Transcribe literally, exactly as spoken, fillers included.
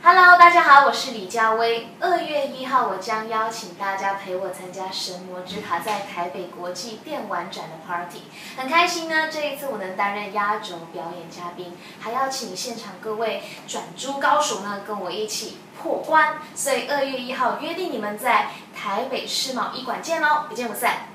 Hello， 大家好，我是李佳薇。二月一号，我将邀请大家陪我参加《神魔之塔》在台北国际电玩展的 Party， 很开心呢。这一次我能担任压轴表演嘉宾，还要请现场各位转珠高手呢跟我一起破关。所以二月一号约定你们在台北世贸一馆见喽，不见不散。